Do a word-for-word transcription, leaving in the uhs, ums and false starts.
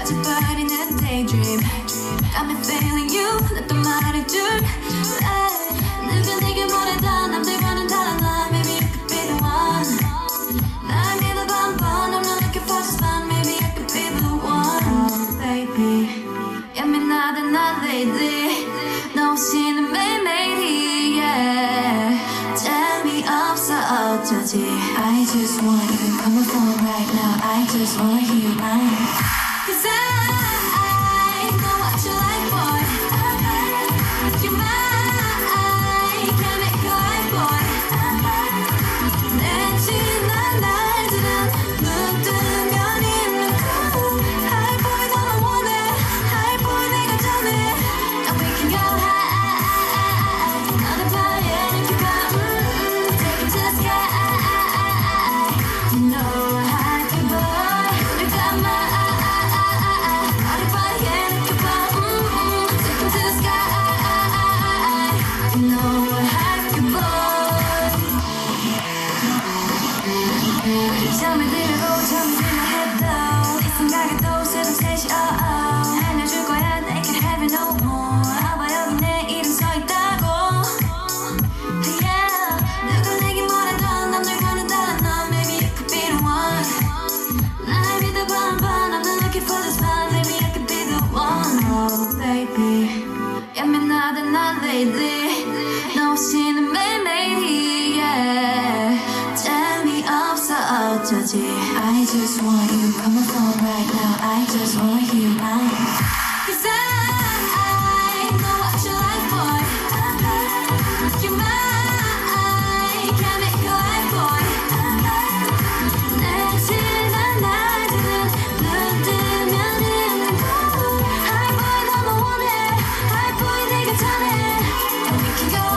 빠져버리는 daydream Got me feeling you 나 또 말해줄래 누가 내게 뭐래도 남들과는 달라 나 Maybe you could be the one 날 믿어봐 but I'm not looking for just fun Maybe I could be the one oh, baby 예민하다 나 lately 너 없이는 매일매일이 yeah 재미없어 어쩌지 I just want you come on phone right now I just wanna hear you mine Cause I know what you like boy You're mine Can't make you right boy 내 지난 날들은 눈 뜨면 있는 cool High boy 너만 원해 High boy 내가 전해 And we can go high 너는 파이에는 keep on mm, take it to the sky You know I can boy You got my 너는 파이에는 keep on mm, take it to the sky You know I can boy 잠이 들고 잠이 들려 해도 이 생각에도 새로운 셋이 oh oh 알려줄 거야 they can't have it no more 아봐 여기 내 이름 써있다고 yeah 누가 내게 뭐래도 남들과는 달라 넌 Maybe you could be the one 날 믿어봐 but I'm not looking for this fun Maybe I could be the one oh baby 예민하다 나 lately 너 없이는 매일매일이 yeah 재미없어 어쩌지 I just want you come on phone right now I just wanna hear you mine Cause I know what you like boy You're mine Can't make you right boy 내 지난 날들은 눈 뜨면 있는 cool High boy 너만 원해 High boy 내가 전해 And we can go